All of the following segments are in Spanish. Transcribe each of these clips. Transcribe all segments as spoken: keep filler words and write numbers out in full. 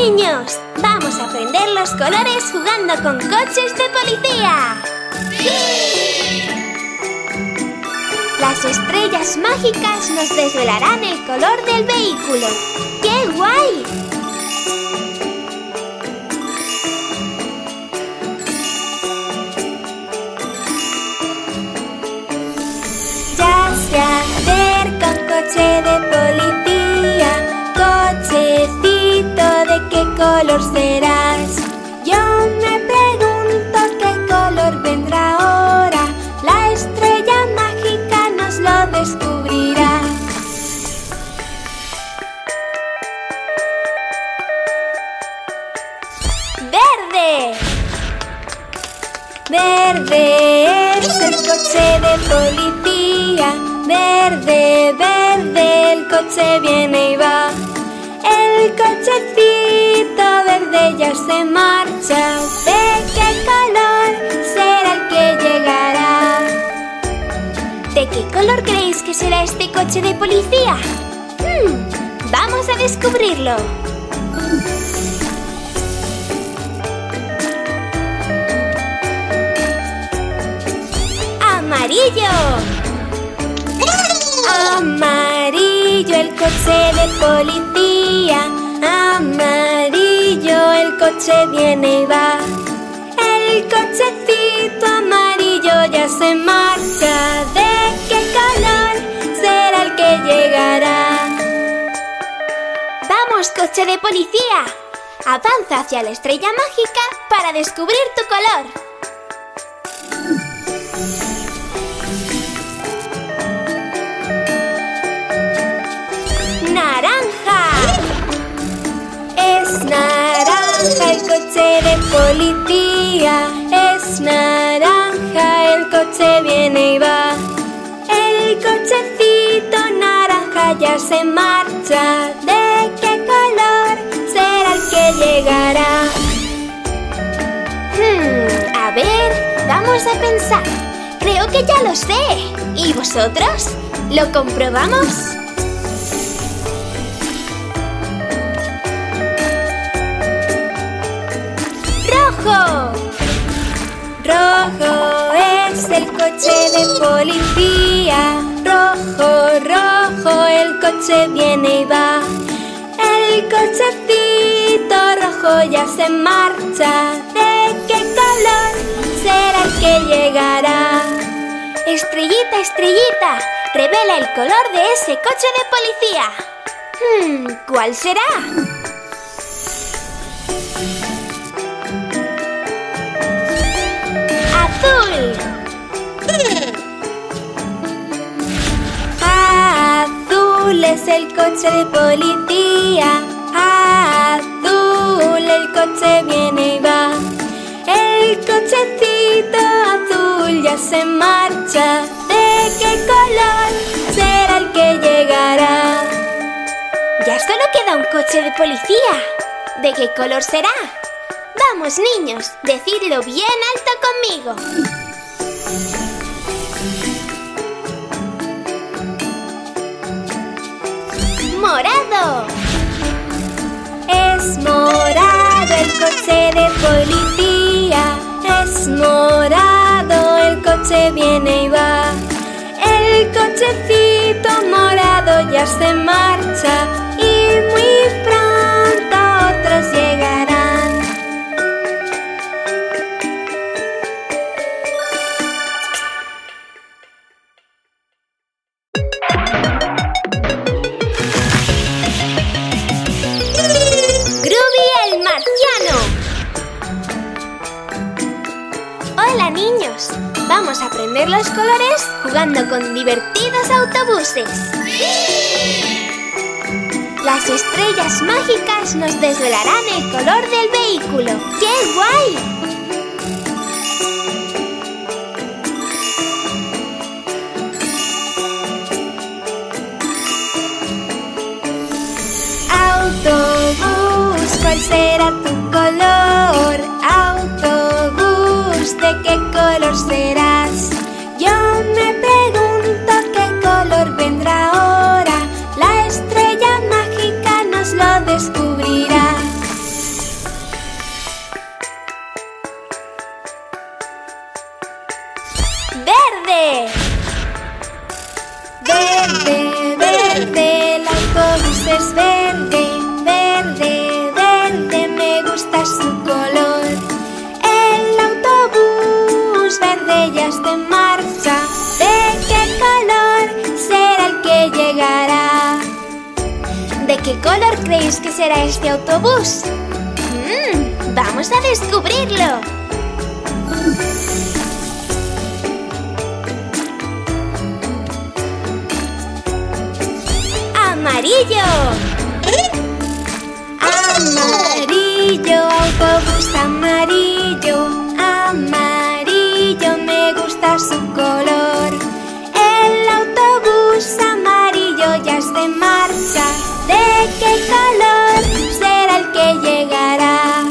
niños! ¡Vamos a aprender los colores jugando con coches de policía! Las estrellas mágicas nos desvelarán el color del vehículo. ¡Qué guay! Ya se acerca un coche de policía. Cochecito, ¿de qué color serás? Yo me pregunto qué color vendrá ahora. La estrella mágica nos lo descubrirá. ¡Verde! Verde es el coche de policía. Verde, verde, el coche viene y va. El cochecito verde ya se marcha. ¿De qué color será el que llegará? ¿De qué color creéis que será este coche de policía? Hmm, vamos a descubrirlo. ¡Amarillo! Amarillo, el coche de policía. Amarillo, el coche viene y va. El cochecito amarillo ya se marcha. ¿De qué color será el que llegará? ¡Vamos, coche de policía! Avanza hacia la estrella mágica para descubrir tu color. Naranja, el coche de policía. Es naranja, el coche viene y va. El cochecito naranja ya se marcha. ¿De qué color será el que llegará? Hmm, a ver, vamos a pensar. Creo que ya lo sé. ¿Y vosotros? ¿Lo comprobamos? ¡Rojo! Rojo es el coche de policía. Rojo, rojo, el coche viene y va. El cochecito rojo ya se marcha. ¿De qué color será el que llegará? Estrellita, estrellita, revela el color de ese coche de policía. Hmm, ¿cuál será? ¡Azul! Azul es el coche de policía. Azul, el coche viene y va. El cochecito azul ya se marcha. ¿De qué color será el que llegará? Ya solo queda un coche de policía. ¿De qué color será? Vamos, niños, decidlo bien alto conmigo. ¡Morado! Es morado el coche de policía. Es morado, el coche viene y va. El cochecito morado ya se marcha. Y muy pronto otros llegarán. Hola, niños. Vamos a aprender los colores jugando con divertidos autobuses. Las estrellas mágicas nos desvelarán el color del vehículo. ¡Qué guay! Autobús, ¿cuál será tu color? Autobús, ¿de qué color serás? Yo me pregunto qué color vendrá ahora. La estrella mágica nos lo descubrirá. ¡Verde! Verde, verde, el autobús es verde. Verde, verde, me gusta su color. El autobús verde ya está en marcha. ¿De qué color será el que llegará? ¿De qué color creéis que será este autobús? Mm, ¡vamos a descubrirlo! ¡Amarillo! Amarillo, autobús amarillo. Amarillo, me gusta su color. El autobús amarillo ya está en marcha. ¿De qué color será el que llegará?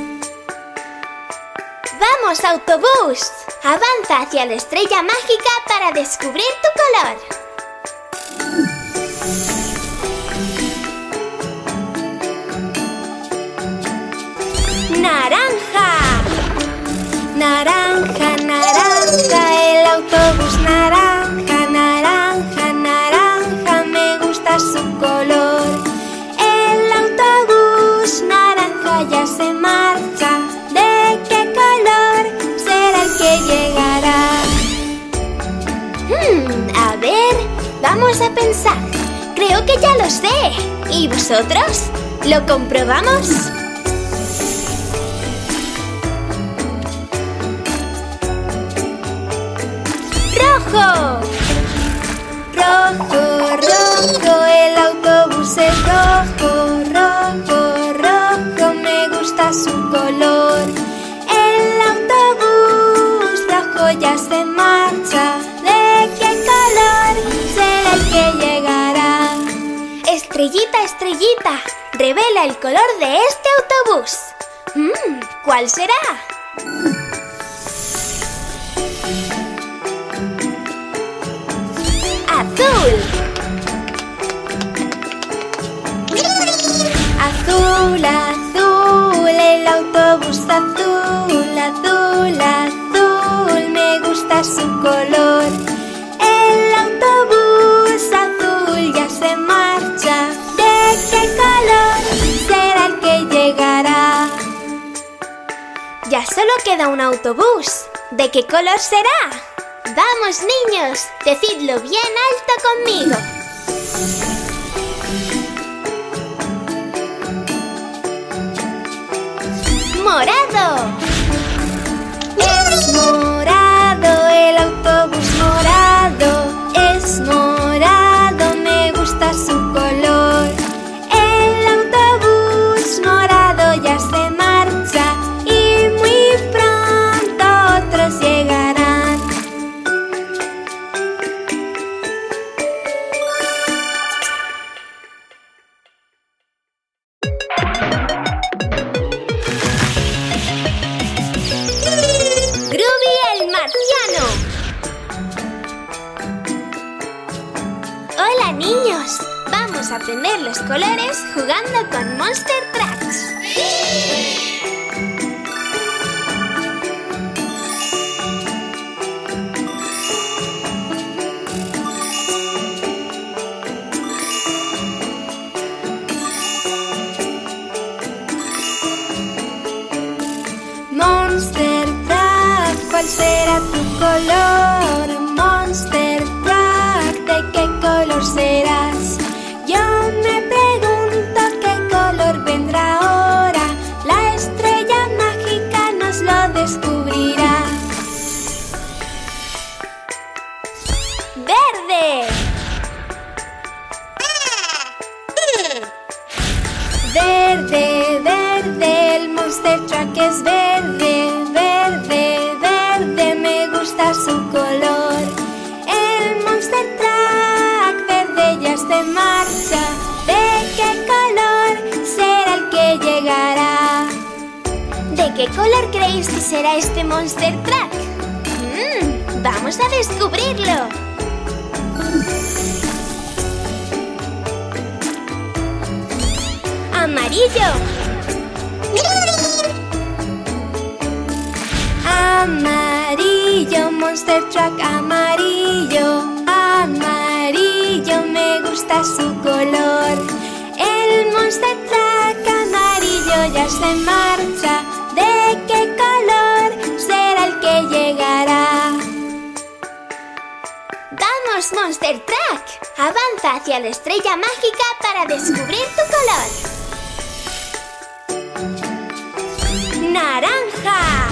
¡Vamos, autobús! Avanza hacia la estrella mágica para descubrir tu color. ¡Naranja! Naranja, naranja, el autobús naranja, naranja, naranja, me gusta su color. El autobús naranja ya se marcha. ¿De qué color será el que llegará? Hmm, a ver, vamos a pensar. Creo que ya lo sé. ¿Y vosotros? ¿Lo comprobamos? ¡Rojo! Rojo, rojo, el autobús es rojo, rojo, rojo, me gusta su color. El autobús rojo ya se marcha. ¿De qué color será el que llegará? Estrellita, estrellita, revela el color de este autobús. Mm, ¿cuál será? ¡Azul! Azul, azul, el autobús azul, azul, azul, me gusta su color. El autobús azul ya se marcha. ¿De qué color será el que llegará? Ya solo queda un autobús. ¿De qué color será? ¡Vamos, niños! ¡Decidlo bien alto conmigo! ¡Morado! Es morado, el autobús morado. Es morado, me gusta su color. El autobús morado ya se marcha. Y muy pronto otros llegarán. Hola, niños, vamos a aprender los colores jugando con Monster Trucks. Monster Truck, ¿cuál será tu color? Monster Truck, ¿de qué color serás? Yo me pregunto qué color vendrá ahora. La estrella mágica nos lo descubrirá. ¡Verde! Verde, verde, el Monster Truck es verde. Verde, verde, me gusta su color. El Monster Truck verde ya está en marcha. ¿De qué color será el que llegará? ¿De qué color creéis que será este Monster Truck? Mm, ¡vamos a descubrirlo! ¡Amarillo! Amarillo, amarillo, Monster Truck amarillo. Amarillo, me gusta su color. El Monster Truck amarillo ya está en marcha. ¿De qué color será el que llegará? ¡Vamos, Monster Truck! Avanza hacia la estrella mágica para descubrir tu color. ¡Naranja!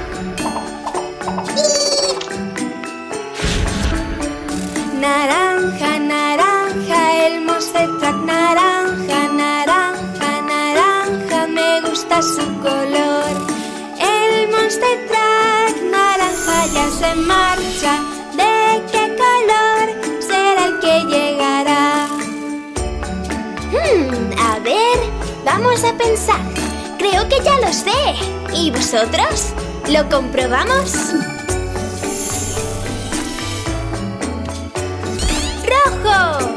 Naranja, naranja, el Monster Truck naranja, naranja, naranja, me gusta su color. El Monster Truck naranja ya se marcha. ¿De qué color será el que llegará? Hmm, a ver, vamos a pensar. Creo que ya lo sé. ¿Y vosotros? ¿Lo comprobamos? ¡Rojo!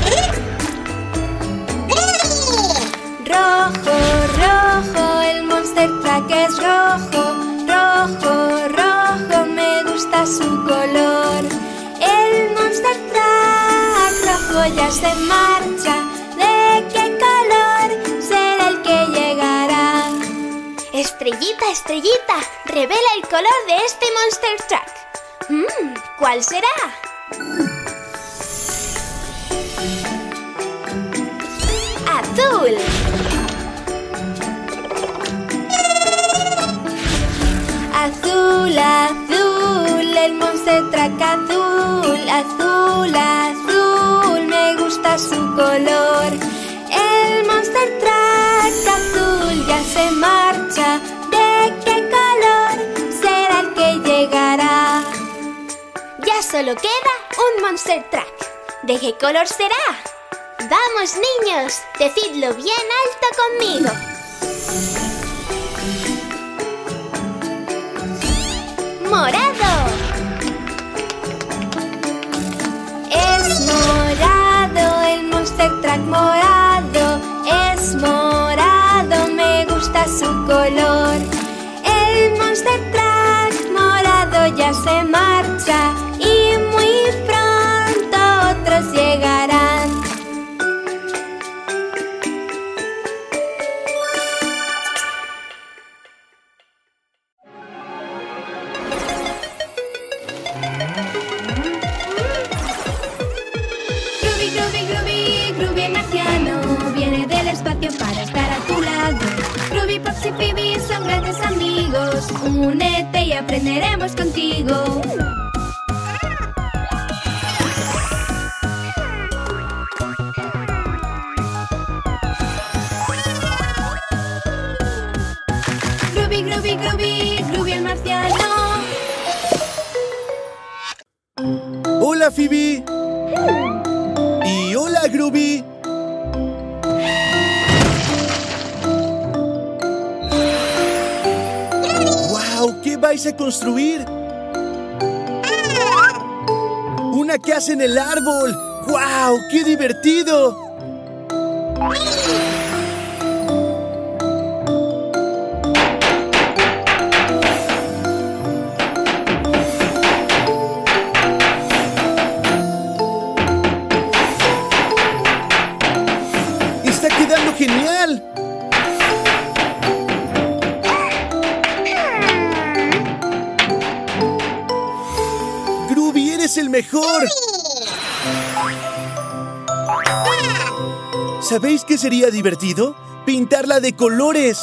Rojo, rojo, el Monster Truck es rojo. Rojo, rojo, me gusta su color. El Monster Truck rojo ya se marcha. ¿De qué color será el que llegará? Estrellita, estrellita, revela el color de este Monster Truck. Mm, ¿cuál será? ¡Azul! Azul, azul, el Monster Truck azul. Azul, azul, me gusta su color. El Monster Truck azul ya se marcha. ¿De qué color será el que llegará? Ya solo queda un Monster Truck. ¿De qué color será? ¡Vamos, niños! Decidlo bien alto conmigo. ¡Morado! Es morado, el Monster Truck morado. Es morado, me gusta su color. El Monster Truck morado ya se marcha. Y muy pronto otros llegarán. Para estar a tu lado. Ruby, Pops y Phoebe son grandes amigos. Únete y aprenderemos contigo. Groovy, Groovy, Groovy, Groovy el marciano. Hola, Phoebe. Y hola, Groovy. ¿Qué vais a construir? ¡Una casa en el árbol! ¡Guau! ¡Qué divertido! ¡Está quedando genial! ¡Es el mejor! ¿Sabéis qué sería divertido? ¡Pintarla de colores!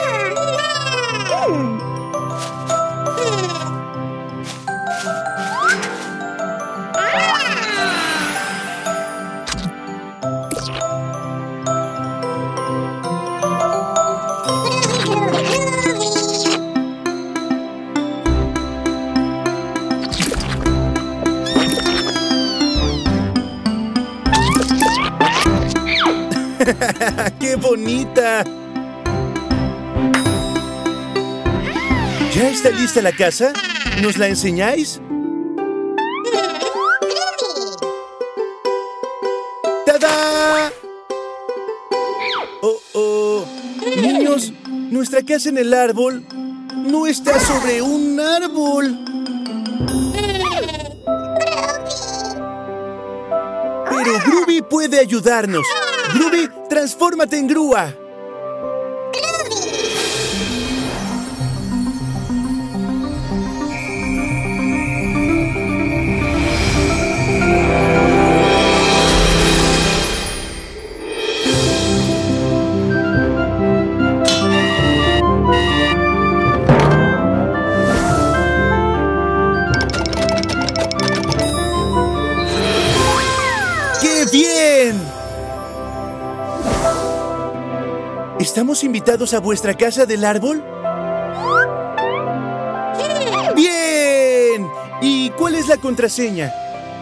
¡Qué bonita! ¿Ya está lista la casa? ¿Nos la enseñáis? ¡Tada! ¡Oh, oh! Niños, nuestra casa en el árbol no está sobre un árbol. Groovy puede ayudarnos. Groovy, transfórmate en grúa. ¡Bien! ¿Estamos invitados a vuestra casa del árbol? ¡Bien! ¿Y cuál es la contraseña?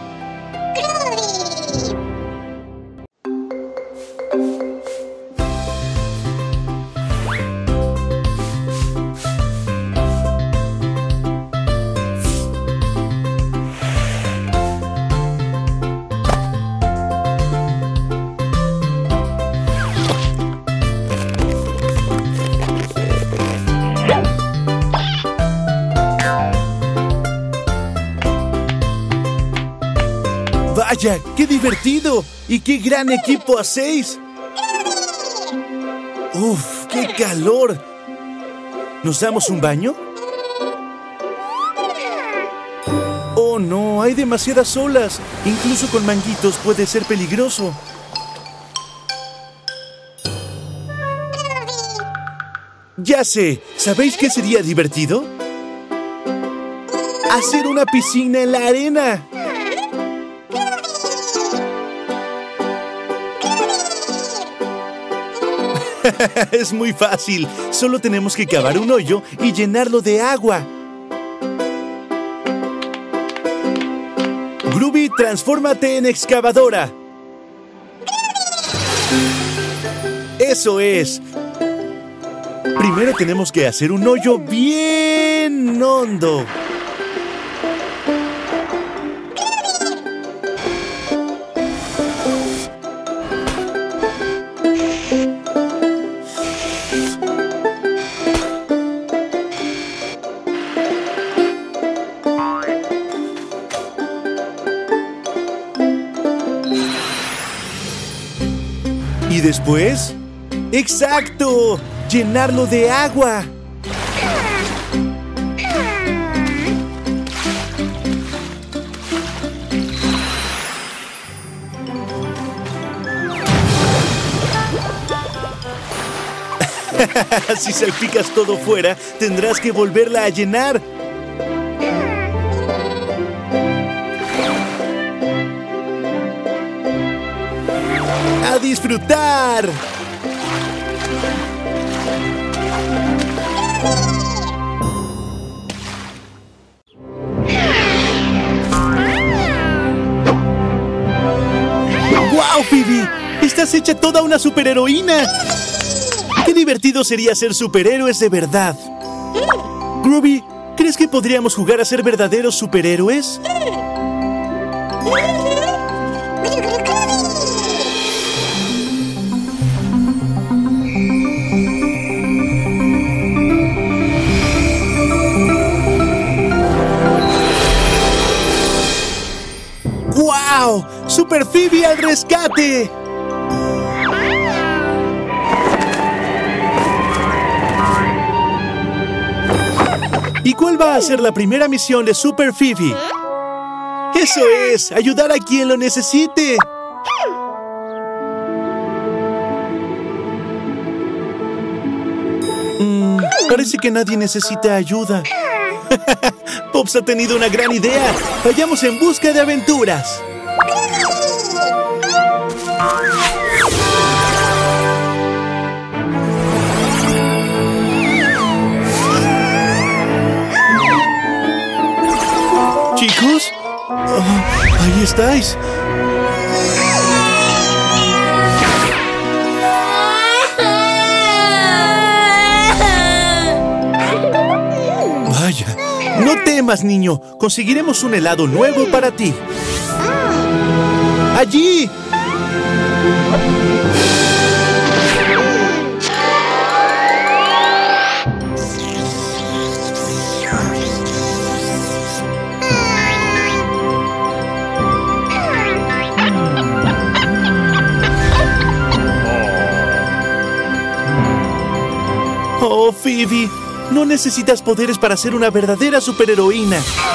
¡Vaya! ¡Qué divertido! ¡Y qué gran equipo hacéis! ¡Uf! ¡Qué calor! ¿Nos damos un baño? ¡Oh, no! Hay demasiadas olas. Incluso con manguitos puede ser peligroso. Ya sé. ¿Sabéis qué sería divertido? Hacer una piscina en la arena. Es muy fácil. Solo tenemos que cavar un hoyo y llenarlo de agua. Groovy, transfórmate en excavadora. Eso es. Primero tenemos que hacer un hoyo bien hondo. ¿Y después? ¡Exacto! ¡Llenarlo de agua! Si salpicas todo fuera, tendrás que volverla a llenar. ¡A disfrutar! ¡Guau, Phoebe! ¡Estás hecha toda una superheroína! ¡Qué divertido sería ser superhéroes de verdad! Groovy, ¿crees que podríamos jugar a ser verdaderos superhéroes? ¡Guau! ¡Super Phoebe al rescate! ¿Y cuál va a ser la primera misión de Super Phoebe? ¡Eso es! ¡Ayudar a quien lo necesite! Mm, parece que nadie necesita ayuda. Pops ha tenido una gran idea. Vayamos en busca de aventuras. ¿Chicos? Oh, ahí estáis. Vaya, no temas, niño. Conseguiremos un helado nuevo para ti. ¡Allí! Oh, Phoebe, no necesitas poderes para ser una verdadera superheroína.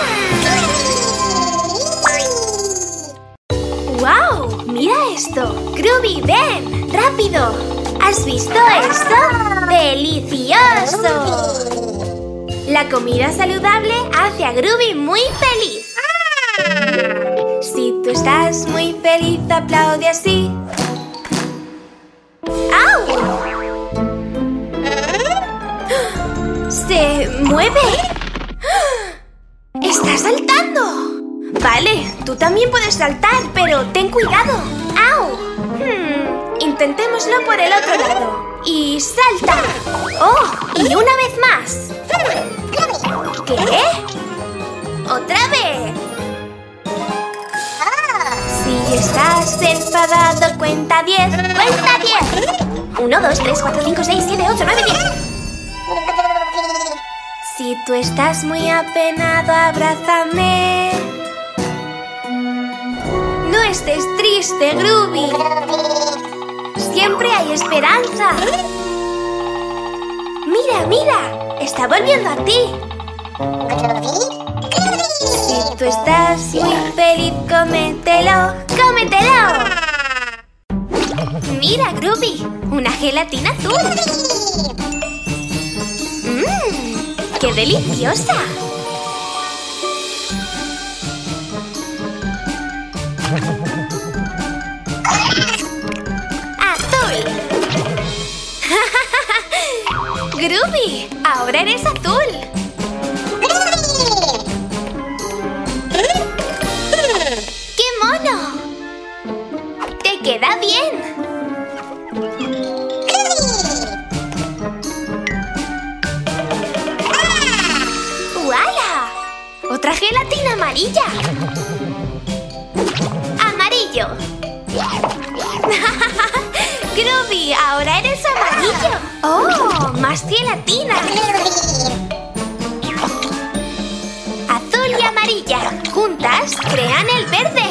¡Wow! ¡Mira esto! ¡Groovy, ven! ¡Rápido! ¿Has visto esto? ¡Delicioso! La comida saludable hace a Groovy muy feliz. Si tú estás muy feliz, aplaude así. ¡Au! ¡Se mueve! ¡Está saltando! Vale, tú también puedes saltar, pero ten cuidado. ¡Au! Hmm, intentémoslo por el otro lado. Y salta. ¡Oh! Y una vez más. ¿Qué? ¡Otra vez! Si estás enfadado, cuenta diez. ¡Cuenta diez! uno, dos, tres, cuatro, cinco, seis, siete, ocho, nueve, diez. Si tú estás muy apenado, abrázame. No estés triste, Groovy. Siempre hay esperanza. Mira, mira, está volviendo a ti. Si tú estás muy feliz, cómetelo, cómetelo. Mira, Groovy, una gelatina azul. Mmm, ¡qué deliciosa! ¡Azul! ¡Groovy! ¡Ahora eres azul! ¡Qué mono! ¡Te queda bien! ¡Uala! ¡Otra gelatina amarilla! ¡Amarillo! ¡Groovy! ¡Ahora eres amarillo! ¡Oh! ¡Más gelatina! Azul y amarilla juntas crean el verde.